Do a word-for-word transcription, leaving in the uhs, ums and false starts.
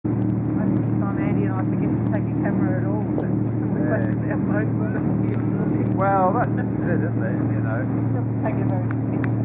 Most of the time Andy and I forget to take a camera at all, but we Yeah. both put our phones on us usually. Well, that's it, isn't it? You know. Just take a very good picture.